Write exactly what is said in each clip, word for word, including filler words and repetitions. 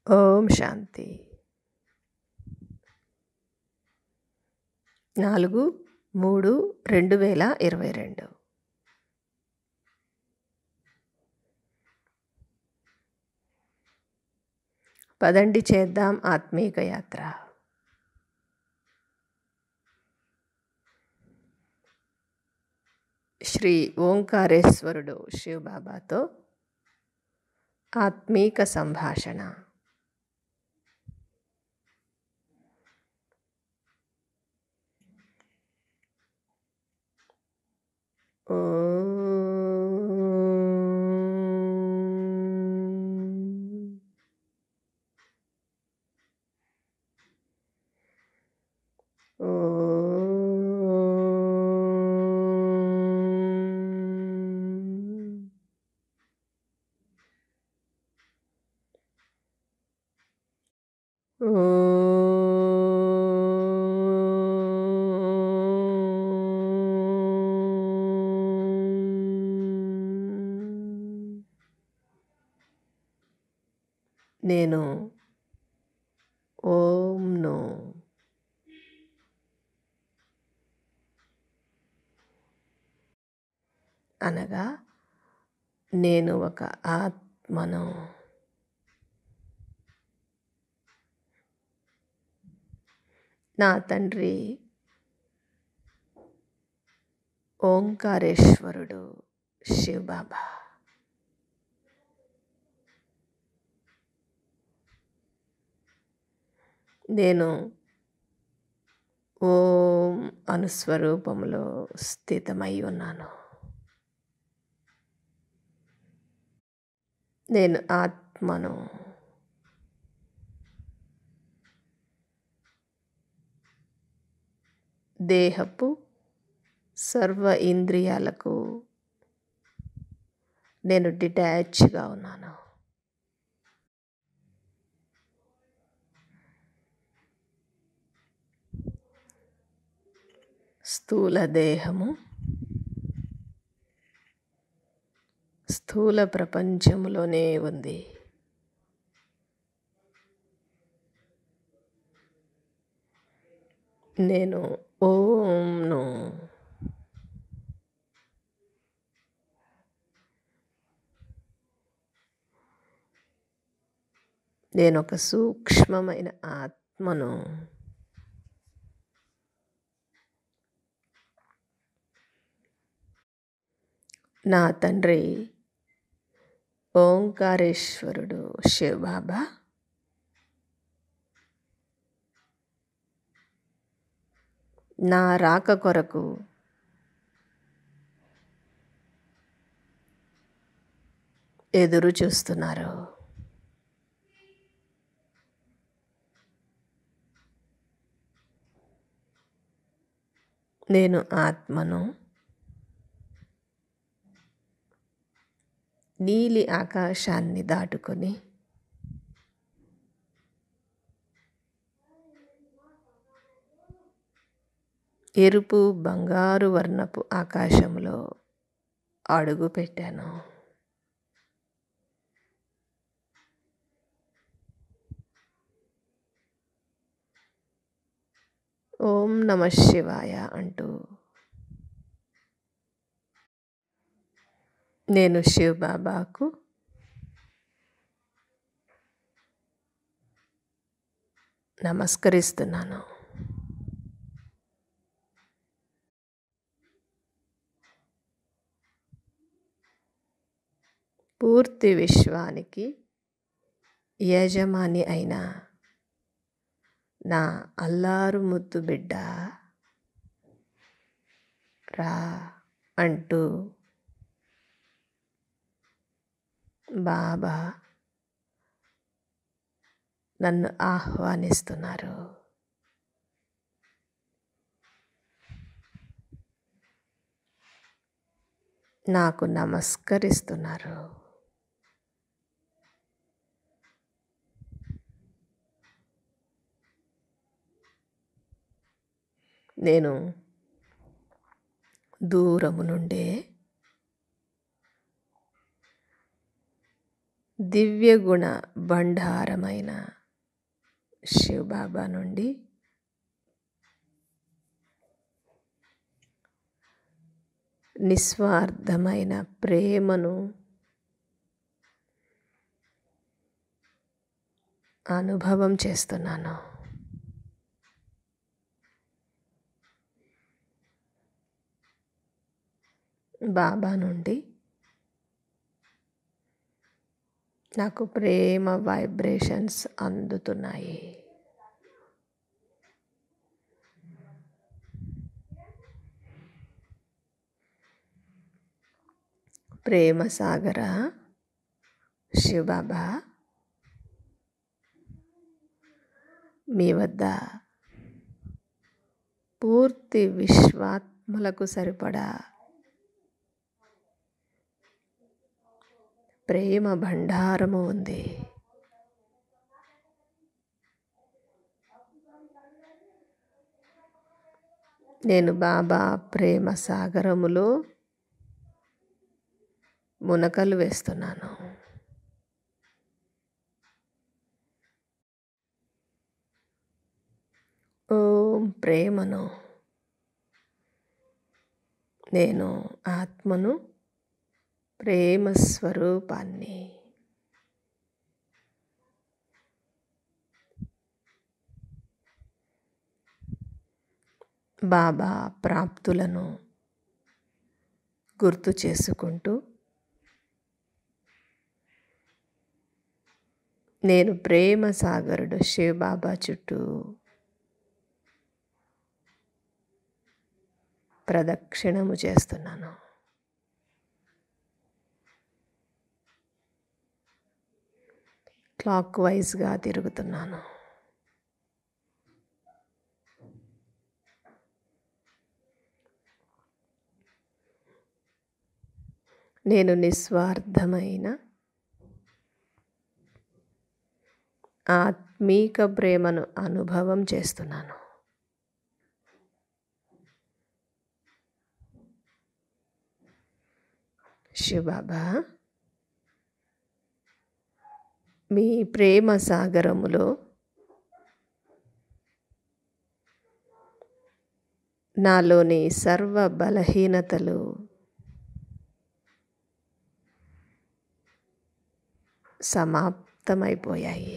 ఓం శాంతి. నాలుగు మూడు రెండు వేల ఇరవై రెండు. పదండి చేద్దాం ఆత్మీక యాత్ర. శ్రీ ఓంకారేశ్వరుడు శివబాబాతో ఆత్మీక సంభాషణ. నేను ఓంను అనగా నేను ఒక ఆత్మను. నా తండ్రి ఓంకారేశ్వరుడు శివబాబా. నేను ఓం అనుస్వరూపంలో స్థితమై ఉన్నాను. నేను ఆత్మను. దేహపు సర్వ ఇంద్రియాలకు నేను డిటాచ్గా ఉన్నాను. స్థూల దేహము స్థూల ప్రపంచంలోనే ఉంది. నేను ఓంను నేను ఒక సూక్ష్మమైన ఆత్మను. నా తండ్రి ఓంకారేశ్వరుడు శివబాబా నా రాక కొరకు ఎదురు చూస్తున్నారు. నేను ఆత్మను. నీలి ఆకాశాన్ని దాటుకొని ఎరుపు బంగారు వర్ణపు ఆకాశంలో అడుగు పెట్టాను. ఓం నమః శివాయ అంటూ నేను శివబాబాకు నమస్కరిస్తున్నాను. పూర్తి విశ్వానికి యజమాని అయిన నా అల్లారు ముద్దు బిడ్డ రా అంటూ బాబా నన్ను ఆహ్వానిస్తున్నారు. నాకు నమస్కరిస్తున్నారు. నేను దూరము నుండే దివ్యగుణ భండారమైన శివబాబా నుండి నిస్వార్థమైన ప్రేమను అనుభవం చేస్తున్నాను. బాబా నుండి నాకు ప్రేమ వైబ్రేషన్స్ అందుతున్నాయి. ప్రేమ సాగర శివబాబా, మీ వద్ద పూర్తి విశ్వాత్మలకు సరిపడా ప్రేమ భండారము ఉంది. నేను బాబా ప్రేమ సాగరములో మునకలు వేస్తున్నాను. ఓం ప్రేమను, నేను ఆత్మను, ప్రేమ స్వరూపాన్ని. బాబా ప్రాప్తులను గుర్తు చేసుకుంటూ నేను ప్రేమ సాగరుడు శివబాబా చుట్టూ ప్రదక్షిణము చేస్తున్నాను. క్లాక్ వైజ్గా తిరుగుతున్నాను. నేను నిస్వార్థమైన ఆత్మీక ప్రేమను అనుభవం చేస్తున్నాను. శివబాబా, మీ ప్రేమ సాగరములో నాలోని సర్వ బలహీనతలు సమాప్తమైపోయాయి.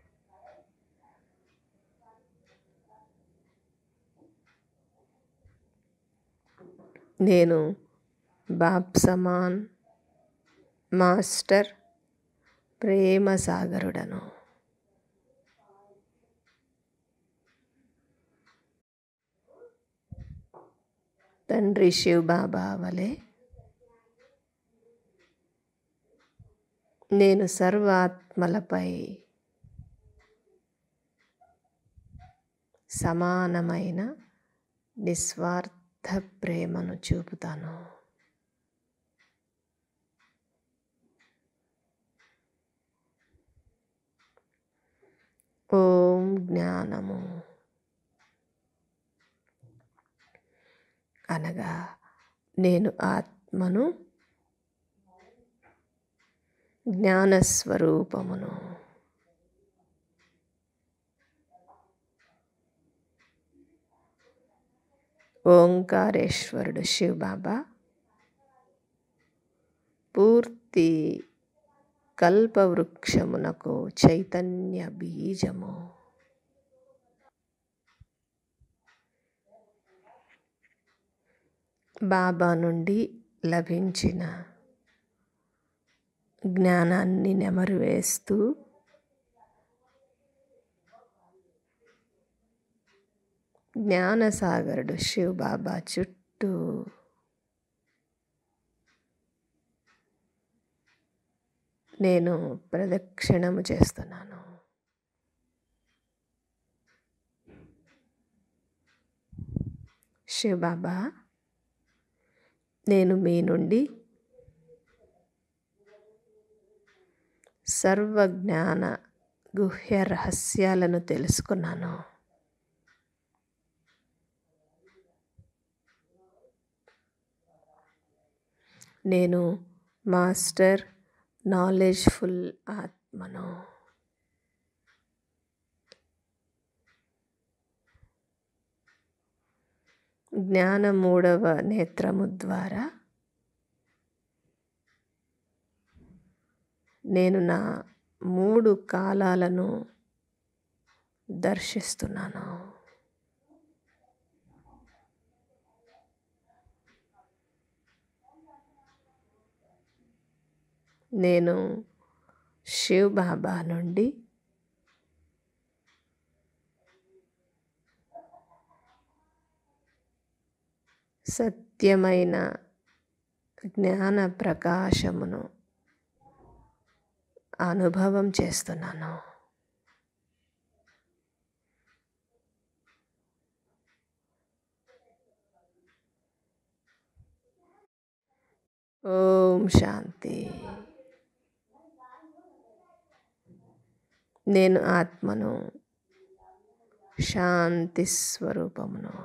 నేను బాప్ సమాన్ మాస్టర్ ప్రేమ సాగరుడను. తండ్రి శివబాబా వలె నేను సర్వాత్మలపై సమానమైన నిస్వార్థ ప్రేమను చూపుతాను. ఓం జ్ఞానము అనగా నేను ఆత్మను, జ్ఞానస్వరూపమును. ఓంకారేశ్వరుడు శివబాబా పూర్తి కల్పవృక్షమునకు చైతన్య బీజము. బాబా నుండి లభించిన జ్ఞానాన్ని నెమరు వేస్తూ జ్ఞానసాగరుడు శివబాబా చుట్టూ నేను ప్రదక్షిణము చేస్తున్నాను. శివబాబా, నేను మీ నుండి సర్వజ్ఞాన గుహ్య రహస్యాలను తెలుసుకున్నాను. నేను మాస్టర్ నాలెడ్జ్ఫుల్ ఆత్మను. జ్ఞాన మూడవ నేత్రము ద్వారా నేను నా మూడు కాలాలను దర్శిస్తున్నాను. నేను శివ్ బాబా నుండి సత్యమైన జ్ఞాన ప్రకాశమును అనుభవం చేస్తున్నాను. ఓం శాంతి. నేను ఆత్మను, శాంతి స్వరూపమును.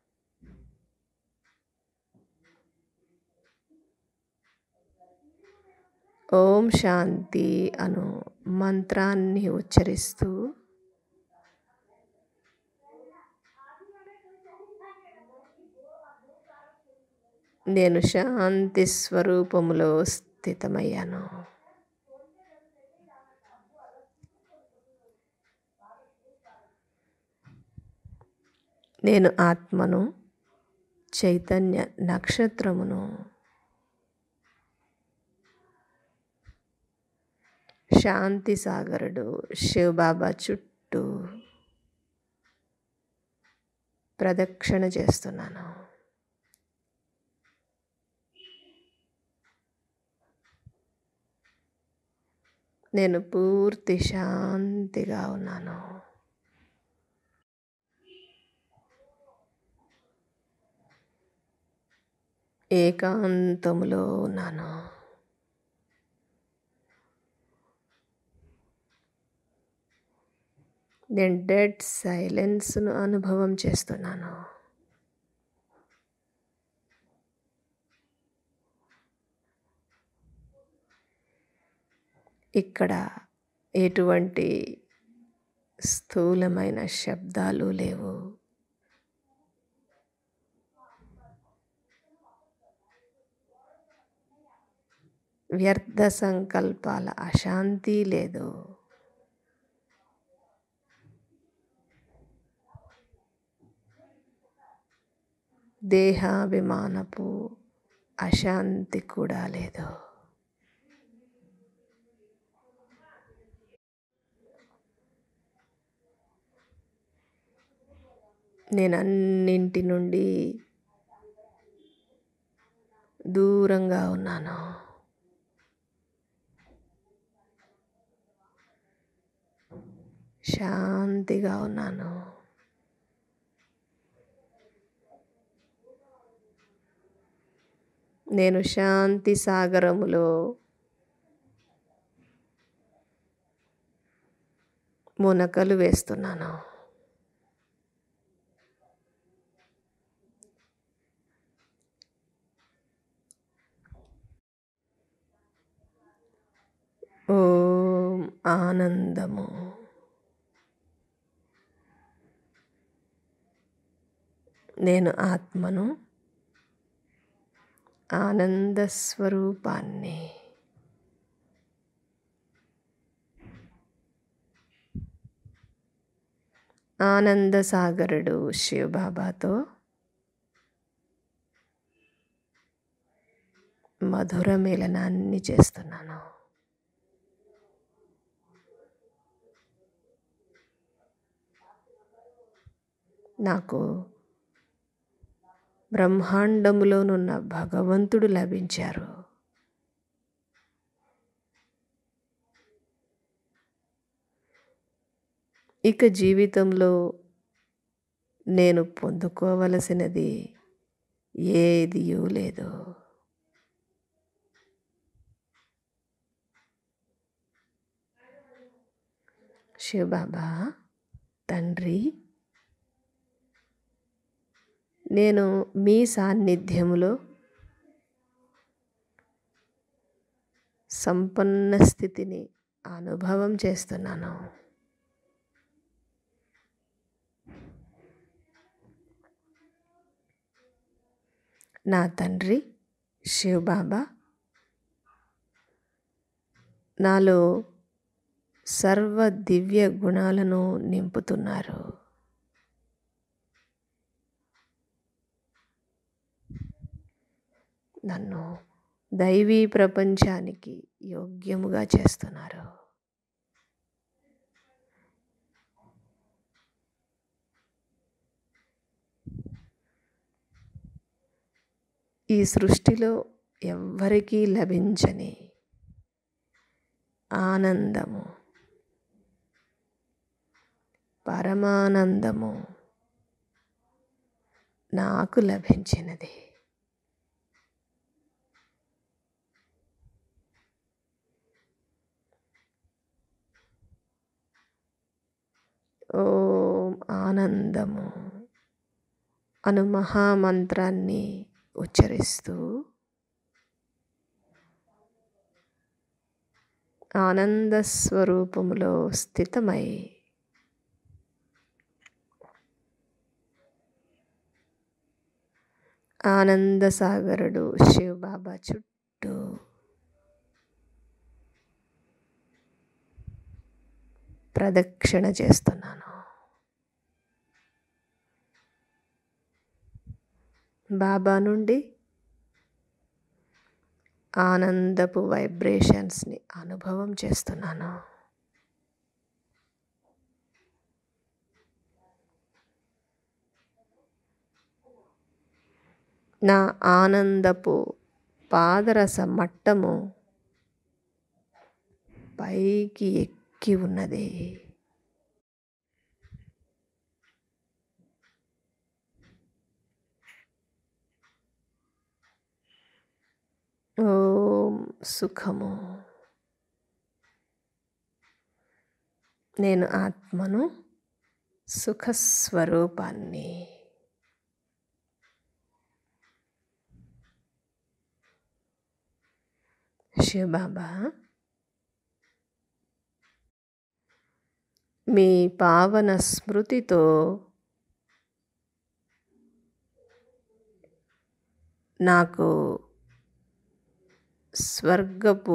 ఓం శాంతి అను మంత్రాన్ని ఉచ్చరిస్తూ నేను శాంతి స్వరూపములో స్థితమయ్యాను. నేను ఆత్మను, చైతన్య నక్షత్రమును. శాంతి సాగరుడు శివబాబా చుట్టూ ప్రదక్షిణ చేస్తున్నాను. నేను పూర్తి శాంతిగా ఉన్నాను. ఏకాంతములో ఉన్నాను. నేను డెడ్ సైలెన్స్ను అనుభవం చేస్తున్నాను. ఇక్కడ ఎటువంటి స్థూలమైన శబ్దాలు లేవు. వ్యర్థ సంకల్పాల అశాంతి లేదు. దేహాభిమానపు అశాంతి కూడా లేదు. నేను అన్నింటి నుండి దూరంగా ఉన్నాను. శాంతిగా ఉన్నాను. నేను శాంతి సాగరములో మునకలు వేస్తున్నాను. ఓం ఆనందము. నేను ఆత్మను, ఆనంద స్వరూపాన్ని. ఆనంద సాగరుడు శివబాబాతో మధుర మిలనాన్ని చేస్తున్నాను. నాకు బ్రహ్మాండములోనున్న భగవంతుడు లభించారు. ఇక జీవితంలో నేను పొందుకోవలసినది ఏదియూ లేదు. శివబాబా తండ్రి, నేను మీ సాన్నిధ్యములో సంపన్న స్థితిని అనుభవం చేస్తున్నాను. నా తండ్రి శివ్ బాబా నాలో సర్వ దివ్య గుణాలను నింపుతున్నారు. నన్ను దైవీ ప్రపంచానికి యోగ్యముగా చేస్తున్నారు. ఈ సృష్టిలో ఎవ్వరికీ లభించని ఆనందము, పరమానందము నాకు లభించినది. ఓం ఆనందము అను మహామంత్రాన్ని ఉచ్చరిస్తూ ఆనంద స్వరూపములో స్థితమై ఆనంద సాగరుడు శివ్ బాబా చుట్టూ ప్రదక్షిణ చేస్తున్నాను. బాబా నుండి ఆనందపు వైబ్రేషన్స్ని అనుభవం చేస్తున్నాను. నా ఆనందపు పాదరస మట్టము పైకి ఎక్కి ఉన్నది. ఓం సుఖము. నేను ఆత్మను, సుఖస్వరూపాన్ని. శివ్ బాబా మీ పావన స్మృతితో నాకు స్వర్గపు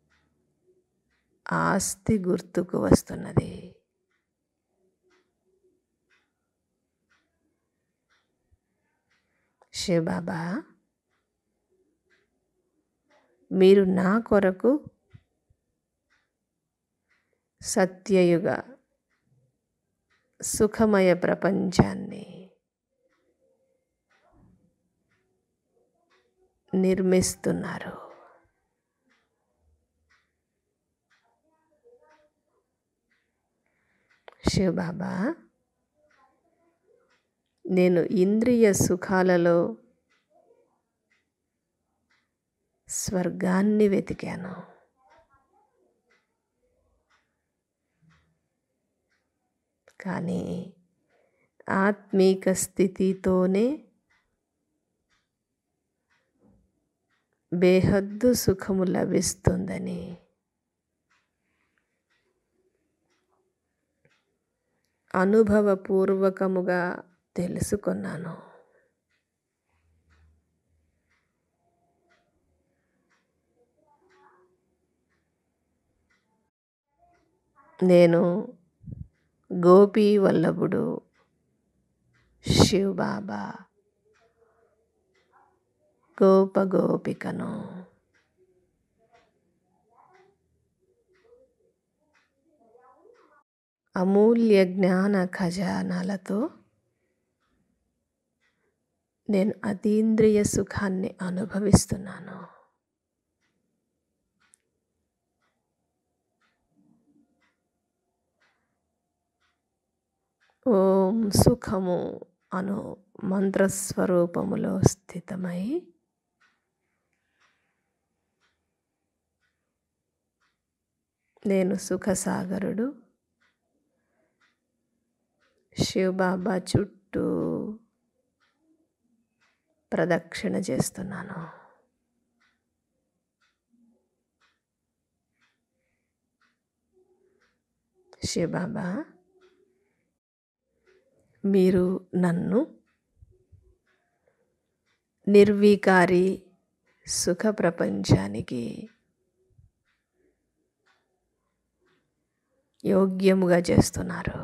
ఆస్తి గుర్తుకు వస్తున్నది. శివ్ బాబా మీరు నా కొరకు సత్యయుగ సుఖమయ ప్రపంచాన్ని నిర్మిస్తున్నారు. శివ్ బాబా నేను ఇంద్రియ సుఖాలలో స్వర్గాన్ని వెతికాను. కానీ ఆత్మీక స్థితితోనే బేహద్దు సుఖము లభిస్తుందని అనుభవపూర్వకముగా తెలుసుకున్నాను. నేను గోపీ వల్లభుడు శివ్ బాబా గోప గోపికను. అమూల్య జ్ఞాన ఖజానాలతో నేను అతీంద్రియ సుఖాన్ని అనుభవిస్తున్నాను. ఓం సుఖము అను మంత్రస్వరూపములో స్థితమై నేను సుఖసాగరుడు శివ్ బాబా చుట్టూ ప్రదక్షిణ చేస్తున్నాను. శివబాబా, మీరు నన్ను నిర్వికారి సుఖ ప్రపంచానికి యోగ్యముగా చేస్తున్నారు.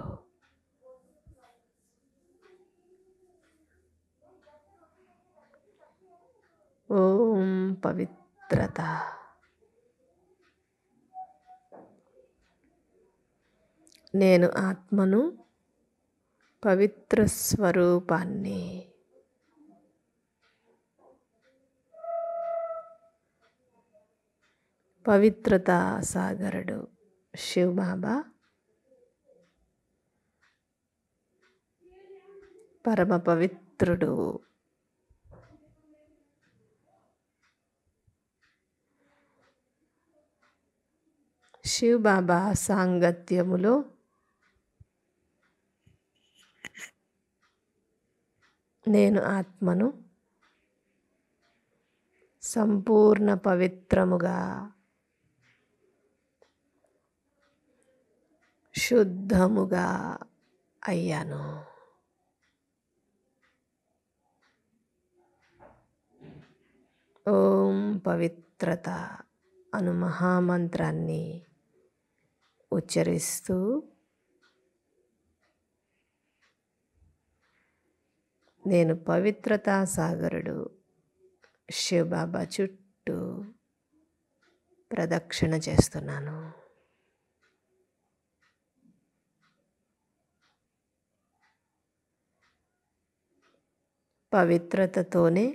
ఓం పవిత్రత. నేను ఆత్మను, పవిత్ర స్వరూపాన్ని. పవిత్రతా సాగరుడు శివబాబా పరమ పవిత్రుడు. శివబాబా సాంగత్యములో నేను ఆత్మను సంపూర్ణ పవిత్రముగా, శుద్ధముగా అయ్యాను. ఓం పవిత్రత అను మహామంత్రాన్ని ఉచ్చరిస్తూ నేను పవిత్రతా సాగరుడు శివబాబా చుట్టూ ప్రదక్షిణ చేస్తున్నాను. పవిత్రతతోనే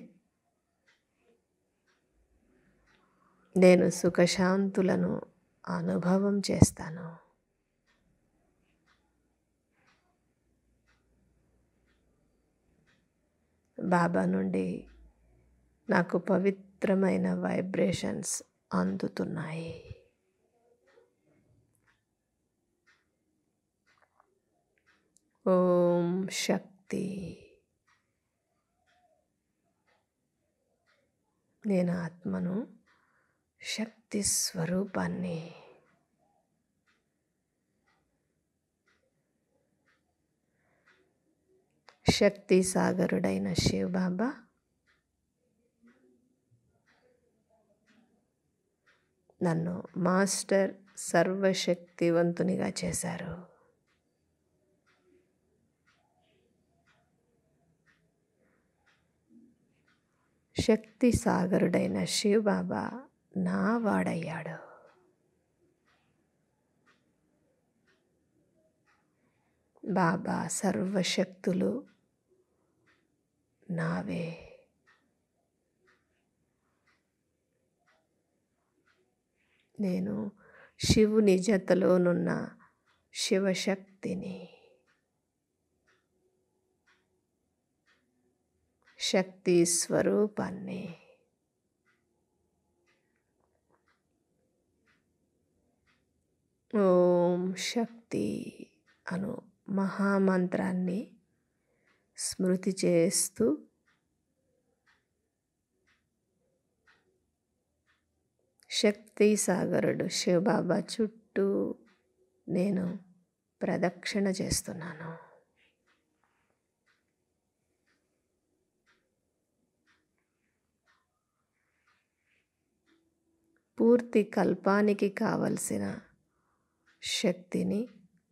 నేను సుఖశాంతులను అనుభవం చేస్తాను. బాబా నుండి నాకు పవిత్రమైన వైబ్రేషన్స్ అందుతున్నాయి. ఓం శక్తి. నేను ఆత్మను, శక్తి స్వరూపాన్ని. శక్తి సాగరుడైన శివబాబా నన్ను మాస్టర్ సర్వశక్తివంతునిగా చేశారు. శక్తి సాగరుడైన శివబాబా నా వాడయ్యాడు. బాబా సర్వశక్తులు నావే. నేను శివుని జతలోనున్న శివశక్తిని. శక్తి స్వరూపాన్ని. ఓం శక్తి అను మహామంత్రాన్ని స్మృతి చేస్తూ శక్తి సాగరుడు శివబాబా చుట్టూ నేను ప్రదక్షిణ చేస్తున్నాను. పూర్తి కల్పానికి కావలసిన శక్తిని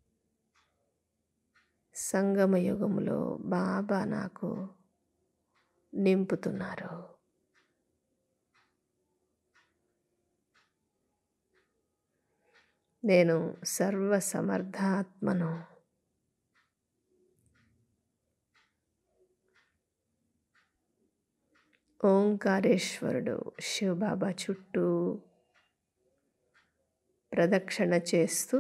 సంగమయుగములో బాబా నాకు నింపుతున్నారు. నేను సర్వసమర్థాత్మను. ఓంకారేశ్వరుడు శివబాబా చుట్టూ ప్రదక్షిణ చేస్తూ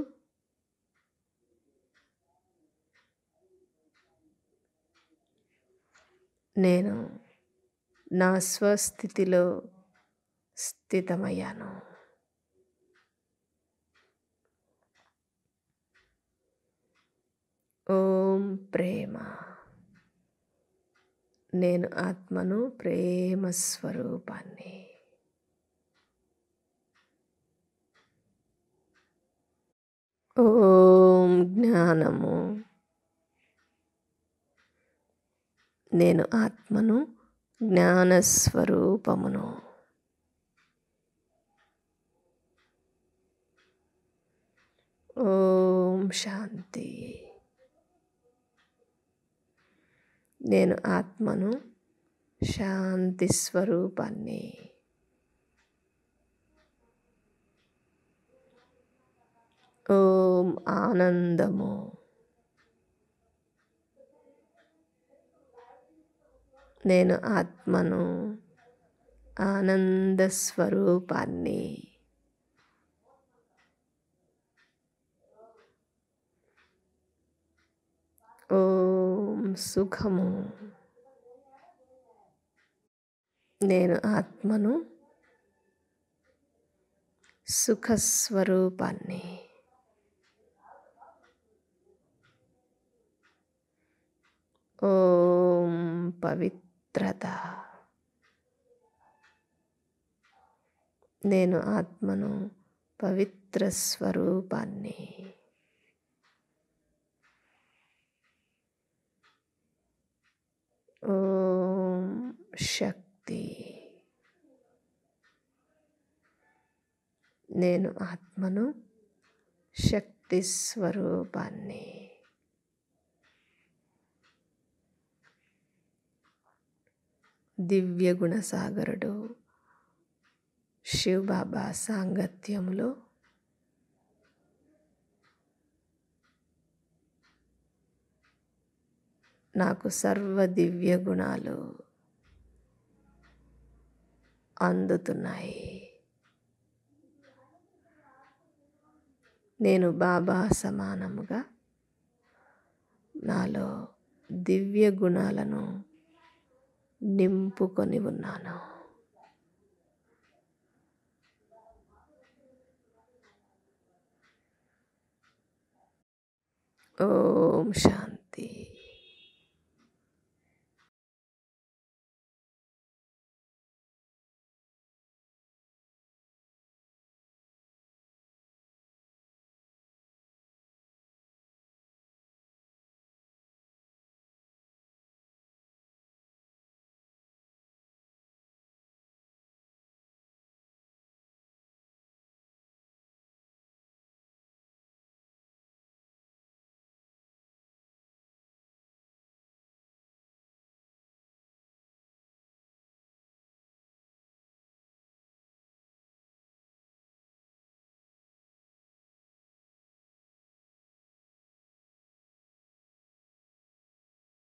నేను నా స్వస్థితిలో స్థితమయ్యాను. ఓం ప్రేమ. నేను ఆత్మను, ప్రేమ స్వరూపాన్ని. ఓం జ్ఞానము. నేను ఆత్మను, జ్ఞానస్వరూపమును. ఓం శాంతి. నేను ఆత్మను, శాంతి స్వరూపాన్ని. ఓం ఆనందము. నేను ఆత్మను, ఆనంద స్వరూపాన్ని. ఓం సుఖము. నేను ఆత్మను, సుఖస్వరూపాన్ని. ఓం పవిత్రత. నేను ఆత్మను, పవిత్ర స్వరూపాన్ని. ఓం శక్తి. నేను ఆత్మను, శక్తి స్వరూపాన్ని. దివ్య గుణసాగరుడు శివ్ బాబా సాంగత్యంలో నాకు సర్వ దివ్య గుణాలు అందుతున్నాయి. నేను బాబా సమానముగా నాలో దివ్య గుణాలను నింపుకొని ఉన్నాను. ఓం శాంతి.